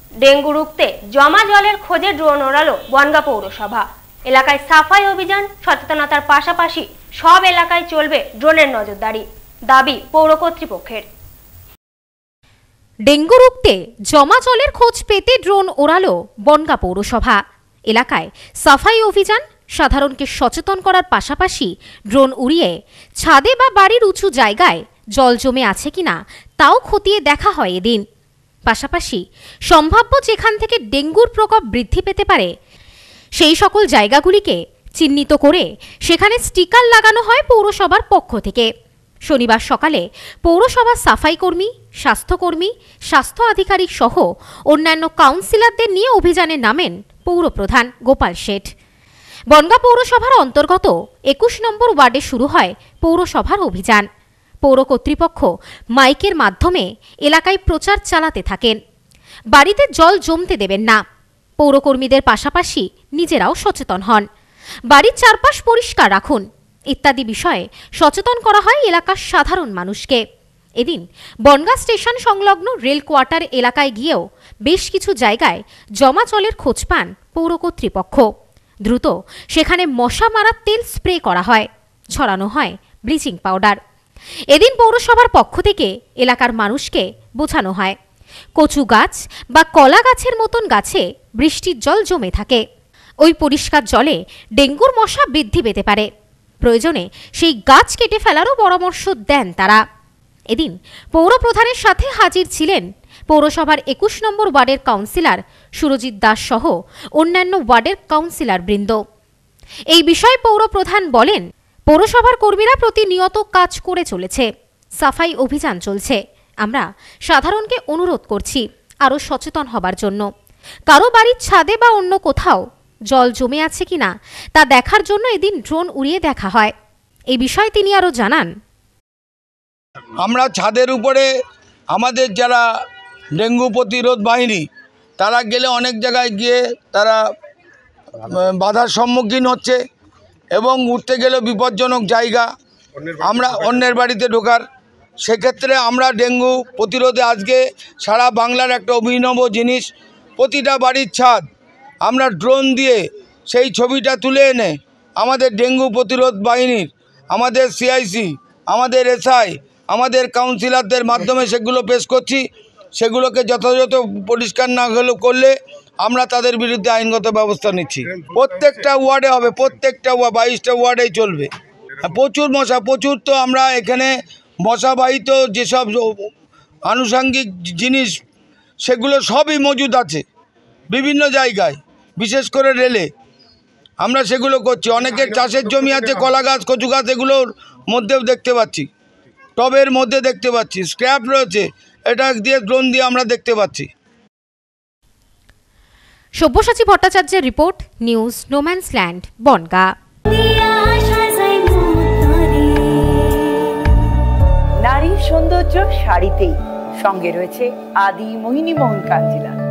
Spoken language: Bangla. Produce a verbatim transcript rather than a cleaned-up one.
ডেঙ্গু রুখতে জমা জলের খোঁজে ড্রোন ওড়ালো বনগাঁ পৌরসভা। এলাকায় সাফাই অভিযান সচেতনতার পাশাপাশি সব এলাকায় চলবে ড্রোনের নজরদারি, দাবি পৌর কর্তৃপক্ষের। ডেঙ্গু রুখতে জমা জলের খোঁজ পেতে ড্রোন ওড়ালো বনগাঁ পৌরসভা। এলাকায় সাফাই অভিযান সাধারণকে সচেতন করার পাশাপাশি ড্রোন উড়িয়ে ছাদে বা বাড়ির উঁচু জায়গায় জল জমে আছে কিনা তাও খতিয়ে দেখা হয় এদিন। পাশাপাশি সম্ভাব্য যেখান থেকে ডেঙ্গুর প্রকোপ বৃদ্ধি পেতে পারে সেই সকল জায়গাগুলিকে চিহ্নিত করে সেখানে স্টিকার লাগানো হয় পৌরসভার পক্ষ থেকে। শনিবার সকালে পৌরসভার সাফাই কর্মী, স্বাস্থ্যকর্মী, স্বাস্থ্য আধিকারিক সহ অন্যান্য কাউন্সিলরদের নিয়ে অভিযানে নামেন পৌরপ্রধান গোপাল শেঠ। বনগাঁ পৌরসভার অন্তর্গত একুশ নম্বর ওয়ার্ডে শুরু হয় পৌরসভার অভিযান। পৌর কর্তৃপক্ষ মাইকের মাধ্যমে এলাকায় প্রচার চালাতে থাকেন। বাড়িতে জল জমতে দেবেন না, পৌরকর্মীদের পাশাপাশি নিজেরাও সচেতন হন, বাড়ির চারপাশ পরিষ্কার রাখুন ইত্যাদি বিষয়ে সচেতন করা হয় এলাকার সাধারণ মানুষকে। এদিন বনগাঁ স্টেশন সংলগ্ন রেল কোয়ার্টার এলাকায় গিয়েও বেশ কিছু জায়গায় জমা জলের খোঁজ পান পৌর কর্তৃপক্ষ। দ্রুত সেখানে মশা মারার তেল স্প্রে করা হয়, ছড়ানো হয় ব্লিচিং পাউডার। এদিন পৌরসভার পক্ষ থেকে এলাকার মানুষকে বোঝানো হয় কচু গাছ বা কলা গাছের মতন গাছে বৃষ্টির জল জমে থাকে, ওই পরিষ্কার জলে ডেঙ্গুর মশা বৃদ্ধি পেতে পারে, প্রয়োজনে সেই গাছ কেটে ফেলারও পরামর্শ দেন তারা। এদিন পৌর প্রধানের সাথে হাজির ছিলেন পৌরসভার একুশ নম্বর ওয়ার্ডের কাউন্সিলর সুরজিৎ দাস সহ অন্যান্য ওয়ার্ডের কাউন্সিলর বৃন্দ। এই বিষয়ে পৌর প্রধান বলেন, পৌরসভার কর্মীরা প্রতিনিয়ত কাজ করে চলেছে, সাফাই অভিযান চলছে। আমরা সাধারণকে অনুরোধ করছি আরও সচেতন হবার জন্য। কারো বাড়ির ছাদে বা অন্য কোথাও জল জমে আছে কিনা তা দেখার জন্য এদিন ড্রোন উড়িয়ে দেখা হয়। এই বিষয়ে তিনি আরও জানান, আমরা ছাদের উপরে আমাদের যারা ডেঙ্গু প্রতিরোধ বাহিনী তারা গেলে অনেক জায়গায় গিয়ে তারা বাধার সম্মুখীন হচ্ছে এবং উঠতে গেলেও বিপজ্জনক জায়গা, আমরা অন্যের বাড়িতে ঢোকার, সেক্ষেত্রে আমরা ডেঙ্গু প্রতিরোধে আজকে সারা বাংলার একটা অভিনব জিনিস, প্রতিটা বাড়ির ছাদ আমরা ড্রোন দিয়ে সেই ছবিটা তুলে এনে আমাদের ডেঙ্গু প্রতিরোধ বাহিনীর, আমাদের সিআইসি, আমাদের এসআই, আমাদের কাউন্সিলরদের মাধ্যমে সেগুলো পেশ করছি। সেগুলোকে যথাযথ পরিষ্কার না হলে করলে আমরা তাদের বিরুদ্ধে আইনগত ব্যবস্থা নিচ্ছি। প্রত্যেকটা ওয়ার্ডে হবে, প্রত্যেকটা ওয়ার্ড বাইশটা ওয়ার্ডেই চলবে। প্রচুর মশা, প্রচুর তো আমরা এখানে মশাবাহিত যেসব আনুষঙ্গিক জিনিস সেগুলো সবই মজুদ আছে বিভিন্ন জায়গায়, বিশেষ করে রেলে আমরা সেগুলো করছি। অনেকের চাষের জমি আছে, কলা গাছ, কচু গাছ, এগুলোর মধ্যেও দেখতে পাচ্ছি, টবের মধ্যে দেখতে পাচ্ছি স্ক্র্যাপ রয়েছে, এটা দিয়ে ড্রোন দিয়ে আমরা দেখতে পাচ্ছি। সব্যসাচী ভট্টাচার্যের রিপোর্ট, নিউজ নোম্যান্সল্যান্ড, বনগাঁ। নারীর সৌন্দর্য শাড়িতেই, সঙ্গে রয়েছে আদি মোহিনী মোহন কাঞ্জিলা।